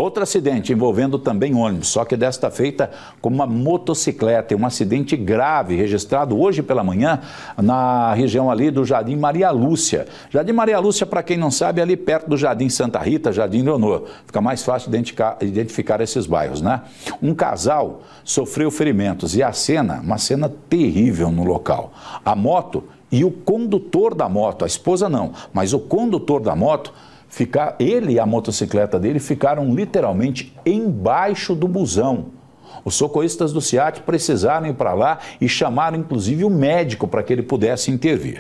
Outro acidente envolvendo também ônibus, só que desta feita com uma motocicleta. Um acidente grave registrado hoje pela manhã na região ali do Jardim Maria Lúcia. Jardim Maria Lúcia, para quem não sabe, é ali perto do Jardim Santa Rita, Jardim Leonor. Fica mais fácil identificar esses bairros, né? Um casal sofreu ferimentos e a cena, uma cena terrível no local. A moto e o condutor da moto, a esposa não, mas o condutor da moto, ele e a motocicleta dele ficaram literalmente embaixo do busão. Os socorristas do SEAT precisaram ir para lá e chamaram inclusive o médico para que ele pudesse intervir.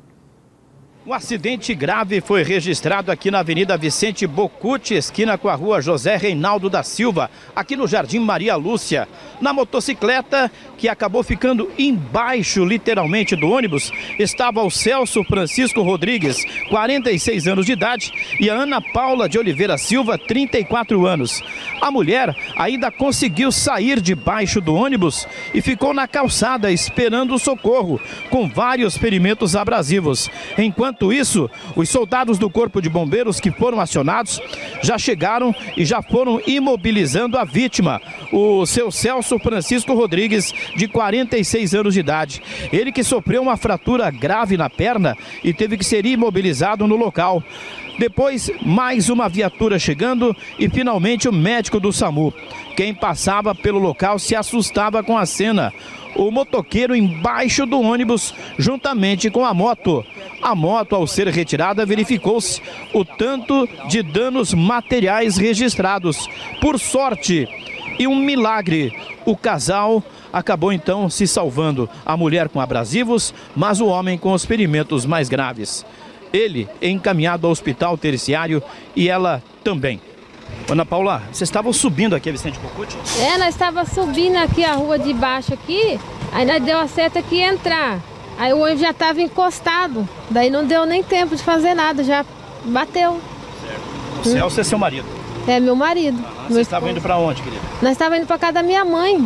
Um acidente grave foi registrado aqui na Avenida Vicente Bocucci, esquina com a rua José Reinaldo da Silva, aqui no Jardim Maria Lúcia. Na motocicleta, que acabou ficando embaixo, literalmente, do ônibus, estava o Celso Francisco Rodrigues, 46 anos de idade, e a Ana Paula de Oliveira Silva, 34 anos. A mulher ainda conseguiu sair debaixo do ônibus e ficou na calçada esperando o socorro, com vários ferimentos abrasivos. Enquanto isso, os soldados do Corpo de Bombeiros que foram acionados já chegaram e já foram imobilizando a vítima, o seu Celso Francisco Rodrigues, de 46 anos de idade. Ele que sofreu uma fratura grave na perna e teve que ser imobilizado no local. Depois, mais uma viatura chegando e finalmente o médico do SAMU. Quem passava pelo local se assustava com a cena. O motoqueiro embaixo do ônibus, juntamente com a moto. A moto, ao ser retirada, verificou-se o tanto de danos materiais registrados. Por sorte e um milagre, o casal acabou então se salvando. A mulher com abrasivos, mas o homem com os ferimentos mais graves. Ele encaminhado ao hospital terciário e ela também. Ana Paula, vocês estavam subindo aqui a Vicente Bocucci? Nós estávamos subindo aqui a rua de baixo aqui, aí nós deu a seta que ia entrar. Aí o ônibus já estava encostado, daí não deu nem tempo de fazer nada, já bateu. Certo. O Celso é seu marido? É, meu marido. Vocês estavam indo para onde, querida? Nós estávamos indo para casa da minha mãe.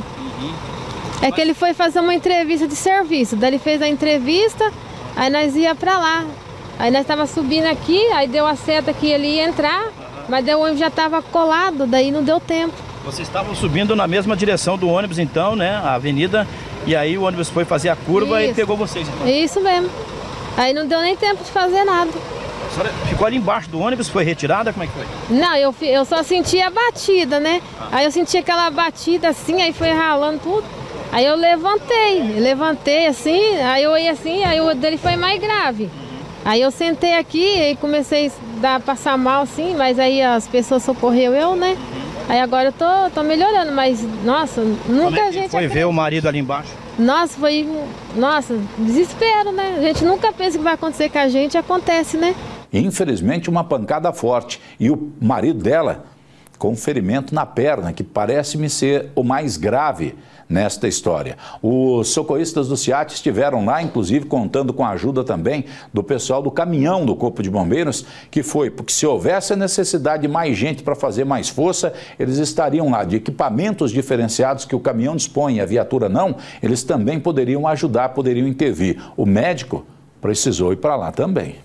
É que ele foi fazer uma entrevista de serviço, daí ele fez a entrevista, aí nós ia para lá. Aí nós estávamos subindo aqui, aí deu a seta que ele ia entrar, mas daí o ônibus já estava colado, daí não deu tempo. Vocês estavam subindo na mesma direção do ônibus então, né, a avenida, e aí o ônibus foi fazer a curva e pegou vocês então? Isso mesmo. Aí não deu nem tempo de fazer nada. A senhora ficou ali embaixo do ônibus, foi retirada, como é que foi? Não, eu só senti a batida, né? Aí eu senti aquela batida assim, aí foi ralando tudo. Aí eu levantei assim, aí eu olhei assim, aí o dele foi mais grave. Aí eu sentei aqui e comecei a passar mal assim, mas aí as pessoas socorreu eu, né? Aí agora eu tô melhorando, mas nossa, nunca a gente... Foi ver o marido ali embaixo? Nossa, nossa, desespero, né? A gente nunca pensa que vai acontecer com a gente, acontece, né? Infelizmente, uma pancada forte. E o marido dela com um ferimento na perna, que parece-me ser o mais grave nesta história. Os socorristas do SEAT estiveram lá, inclusive contando com a ajuda também do pessoal do caminhão do Corpo de Bombeiros, que foi, porque se houvesse a necessidade de mais gente para fazer mais força, eles estariam lá, de equipamentos diferenciados que o caminhão dispõe e a viatura não, eles também poderiam ajudar, poderiam intervir. O médico precisou ir para lá também.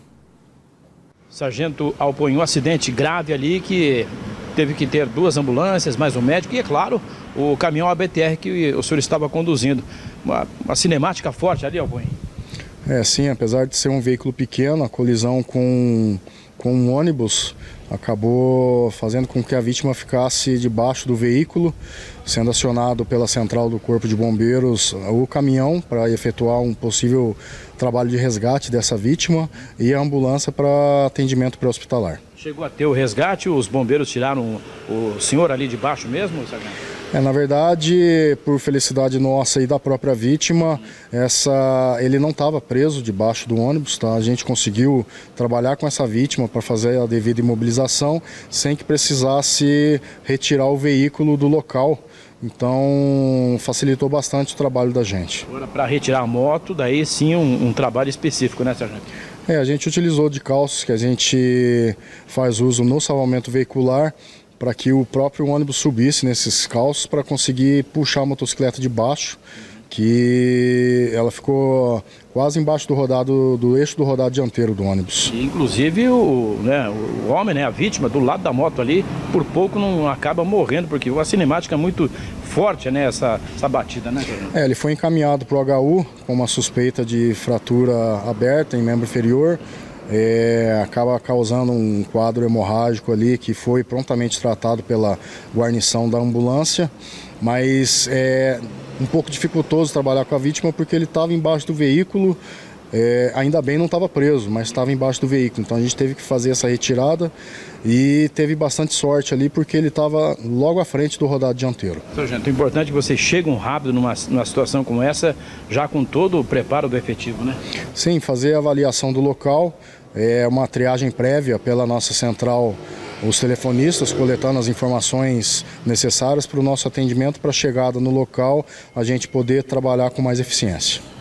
Sargento Alpõe, um acidente grave ali que teve que ter 2 ambulâncias, mais um médico e, é claro, o caminhão ABTR que o senhor estava conduzindo. Uma cinemática forte ali, Alpõe. É, sim, apesar de ser um veículo pequeno, a colisão com um ônibus acabou fazendo com que a vítima ficasse debaixo do veículo, sendo acionado pela central do Corpo de Bombeiros o caminhão para efetuar um possível trabalho de resgate dessa vítima e a ambulância para atendimento pré-hospitalar. Chegou a ter o resgate, os bombeiros tiraram o senhor ali de baixo mesmo, sargento? Na verdade, por felicidade nossa e da própria vítima, ele não estava preso debaixo do ônibus, tá? A gente conseguiu trabalhar com essa vítima para fazer a devida imobilização sem que precisasse retirar o veículo do local. Então, facilitou bastante o trabalho da gente. Agora, para retirar a moto, daí sim um trabalho específico, né, sargento? A gente utilizou de calços que a gente faz uso no salvamento veicular, para que o próprio ônibus subisse nesses calços para conseguir puxar a motocicleta de baixo, que ela ficou quase embaixo do eixo do rodado dianteiro do ônibus. E, inclusive o homem, né, a vítima, do lado da moto ali, por pouco não acaba morrendo, porque a cinemática é muito forte, né, essa batida, né? Ele foi encaminhado para o HU com uma suspeita de fratura aberta em membro inferior. Acaba causando um quadro hemorrágico ali que foi prontamente tratado pela guarnição da ambulância, mas é um pouco dificultoso trabalhar com a vítima porque ele estava embaixo do veículo, ainda bem não estava preso, mas estava embaixo do veículo, então a gente teve que fazer essa retirada e teve bastante sorte ali porque ele estava logo à frente do rodado dianteiro. Sargento, é importante que vocês cheguem rápido numa situação como essa, já com todo o preparo do efetivo, né? Sim, fazer a avaliação do local, uma triagem prévia pela nossa central, os telefonistas coletando as informações necessárias para o nosso atendimento, para a chegada no local, a gente poder trabalhar com mais eficiência.